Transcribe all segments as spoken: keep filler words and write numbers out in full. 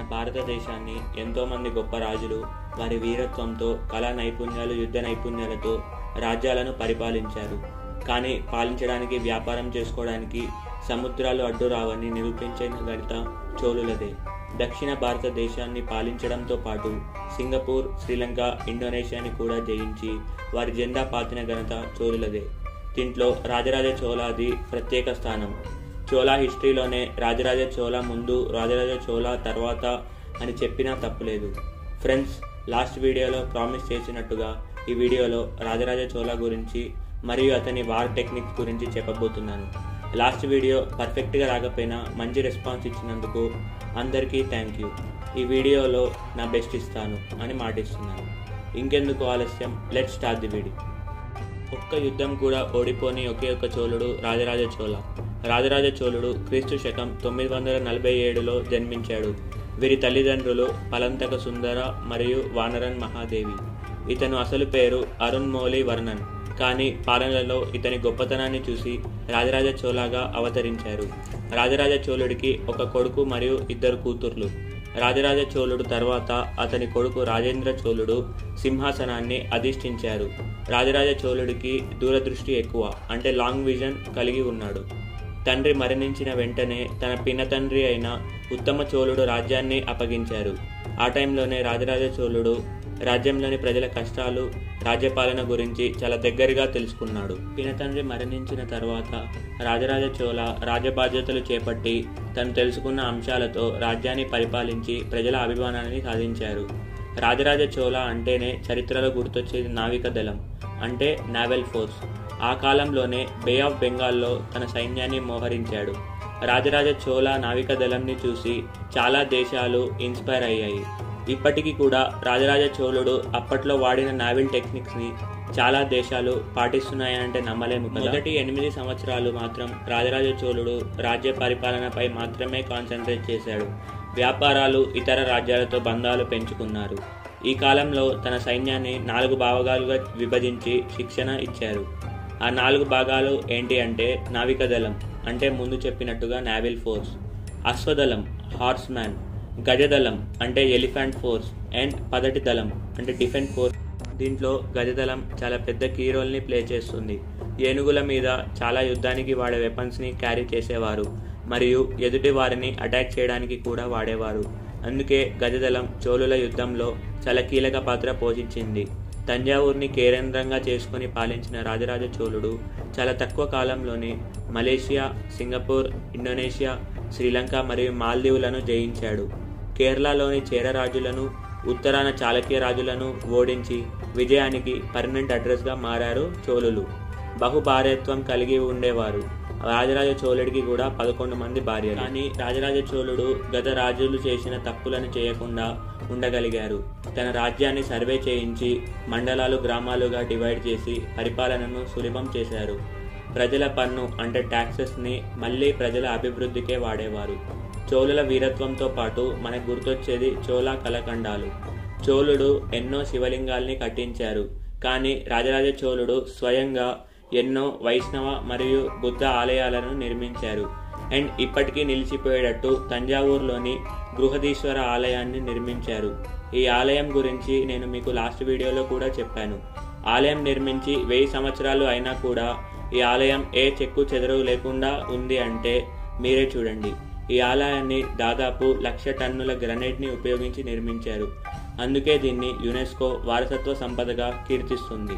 భారతదేశాన్ని ఎంతోమంది గొప్ప రాజులు వారి వీరత్వంతో, కళా నైపుణ్యాలు, యుద్ధ నైపుణ్యాలతో రాజ్యాలను పరిపాలించారు. కానీ పాలించడానికి, వ్యాపారం చేసుకోవడానికి సముద్రాలు అడ్డు రావని నిరూపించిన ఘనత చోళులదే. దక్షిణ భారతదేశాన్ని పాలించడంతో పాటు సింగపూర్, శ్రీలంక, ఇండోనేషియాని కూడా జయించి వారి జెండా పాతిన ఘనత చోళులదే. దీంట్లో రాజరాజ చోళాది ప్రత్యేక స్థానం. చోళా హిస్టరీలోనే రాజరాజ చోళా ముందు, రాజరాజ చోళా తర్వాత అని చెప్పినా తప్పులేదు. ఫ్రెండ్స్, లాస్ట్ వీడియోలో ప్రామిస్ చేసినట్టుగా ఈ వీడియోలో రాజరాజ చోళా గురించి మరియు అతని వార్ టెక్నిక్స్ గురించి చెప్పబోతున్నాను. లాస్ట్ వీడియో పర్ఫెక్ట్గా రాకపోయినా మంచి రెస్పాన్స్ ఇచ్చినందుకు అందరికీ థ్యాంక్ యూ. ఈ వీడియోలో నా బెస్ట్ ఇస్తాను అని మాటిస్తున్నాను. ఇంకెందుకు ఆలస్యం, లెట్ స్టార్ట్ ది వీడియో. ఒక్క యుద్ధం కూడా ఓడిపోని ఒకే ఒక్క చోళుడు రాజరాజ చోళ. రాజరాజ చోళుడు క్రీస్తు శకం తొమ్మిది వందల నలభై ఏడులో జన్మించాడు. వీరి తల్లిదండ్రులు పలంతక సుందర మరియు వానరన్ మహాదేవి. ఇతను అసలు పేరు అరుణ్మౌళి వర్ణన్. కానీ పాలనలో ఇతని గొప్పతనాన్ని చూసి రాజరాజ చోళాగా అవతరించారు. రాజరాజ చోళుడికి ఒక కొడుకు మరియు ఇద్దరు కూతుర్లు. రాజరాజ చోళుడు తర్వాత అతని కొడుకు రాజేంద్ర చోళుడు సింహాసనాన్ని అధిష్ఠించారు. రాజరాజ చోళుడికి దూరదృష్టి ఎక్కువ, అంటే లాంగ్ విజన్ కలిగి ఉన్నాడు. తండ్రి మరణించిన వెంటనే తన పిన్న తండ్రి అయిన ఉత్తమ చోళుడు రాజ్యాన్ని అప్పగించారు. ఆ టైంలోనే రాజరాజ చోళుడు రాజ్యంలోని ప్రజల కష్టాలు, రాజ్యపాలన గురించి చాలా దగ్గరగా తెలుసుకున్నాడు. పినతండ్రి మరణించిన తర్వాత రాజరాజ చోళ రాజబాధ్యతలు చేపట్టి తను తెలుసుకున్న అంశాలతో రాజ్యాన్ని పరిపాలించి ప్రజల అభిమానాన్ని సాధించారు. రాజరాజ చోళ అంటేనే చరిత్రలో గుర్తొచ్చేది నావిక దళం, అంటే నావల్ ఫోర్స్. ఆ కాలంలోనే బే ఆఫ్ బెంగాల్లో తన సైన్యాన్ని మోహరించాడు. రాజరాజ చోళ నావిక దళంని చూసి చాలా దేశాలు ఇన్స్పైర్ అయ్యాయి. ఇప్పటికీ కూడా రాజరాజ చోళుడు అప్పట్లో వాడిన నావల్ టెక్నిక్స్ ని చాలా దేశాలు పాటిస్తున్నాయంటే నమ్మలేము కదా. మొదటి ఎనిమిది సంవత్సరాలు మాత్రం రాజరాజ చోళుడు రాజ్య పరిపాలనపై మాత్రమే కాన్సన్ట్రేట్ చేశాడు. వ్యాపారాలు, ఇతర రాజ్యాలతో బంధాలు పెంచుకున్నారు. ఈ కాలంలో తన సైన్యాన్ని నాలుగు భాగాలుగా విభజించి శిక్షణ ఇచ్చారు. ఆ నాలుగు భాగాలు ఏంటి అంటే నావిక దళం, అంటే ముందు చెప్పినట్టుగా నావల్ ఫోర్స్, అశ్వదళం, హార్స్ మ్యాన్, గజదళం అంటే ఎలిఫెంట్ ఫోర్స్, అండ్ పదటి దళం అంటే డిఫెన్స్ ఫోర్స్. దీంట్లో గజదళం చాలా పెద్ద కీ రోల్ని ప్లే చేస్తుంది. ఏనుగుల మీద చాలా యుద్ధానికి వాడే వెపన్స్ని క్యారీ చేసేవారు మరియు ఎదుటి వారిని అటాక్ చేయడానికి కూడా వాడేవారు. అందుకే గజదళం చోళుల యుద్ధంలో చాలా కీలక పాత్ర పోషించింది. తంజావూరుని కేంద్రంగా చేసుకుని పాలించిన రాజరాజ చోళుడు చాలా తక్కువ కాలంలోనే మలేషియా, సింగపూర్, ఇండోనేషియా, శ్రీలంక మరియు మాల్దీవులను జయించాడు. కేరళలోని చేర రాజులను, ఉత్తరాన చాళుక్య రాజులను ఓడించి విజయానికి పర్మనెంట్ అడ్రస్గా మారారు చోళులు. బహుభార్యత్వం కలిగి ఉండేవారు. రాజరాజ చోళుడికి కూడా పదకొండు మంది భార్యలు. కానీ రాజరాజ చోళుడు గత రాజులు చేసిన తప్పులను చేయకుండా ఉండగలిగారు. తన రాజ్యాన్ని సర్వే చేయించి మండలాలు, గ్రామాలుగా డివైడ్ చేసి పరిపాలనను సులభం చేశారు. ప్రజల పన్ను అంటే ట్యాక్సెస్ని మళ్ళీ ప్రజల అభివృద్ధికే వాడేవారు. చోళుల వీరత్వంతో పాటు మనకు గుర్తొచ్చేది చోళ కళఖండాలు. చోళుడు ఎన్నో శివలింగాల్ని కట్టించారు. కానీ రాజరాజ చోళుడు స్వయంగా ఎన్నో వైష్ణవ మరియు బుద్ధ ఆలయాలను నిర్మించారు. అండ్ ఇప్పటికీ నిలిచిపోయేటట్టు తంజావూరులోని బృహదీశ్వర ఆలయాన్ని నిర్మించారు. ఈ ఆలయం గురించి నేను మీకు లాస్ట్ వీడియోలో కూడా చెప్పాను. ఆలయం నిర్మించి వెయ్యి సంవత్సరాలు అయినా కూడా ఈ ఆలయం ఏ చెక్కు చెదరు లేకుండా ఉంది అంటే మీరే చూడండి. ఈ ఆలయాన్ని దాదాపు లక్ష టన్నుల గ్రనైట్ని ఉపయోగించి నిర్మించారు. అందుకే దీన్ని యునెస్కో వారసత్వ సంపదగా కీర్తిస్తుంది.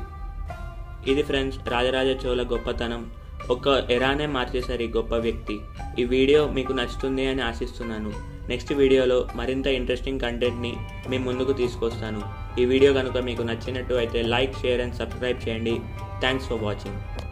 ఇది ఫ్రెండ్స్ రాజరాజ చోళ గొప్పతనం. ఒక ఎరానే మార్చేశారు ఈ గొప్ప వ్యక్తి. ఈ వీడియో మీకు నచ్చుతుంది అని ఆశిస్తున్నాను. నెక్స్ట్ వీడియోలో మరింత ఇంట్రెస్టింగ్ కంటెంట్ని మీ ముందుకు తీసుకొస్తాను. ఈ వీడియో కనుక మీకు నచ్చినట్టు అయితే లైక్, షేర్ అండ్ సబ్స్క్రైబ్ చేయండి. Thanks for watching.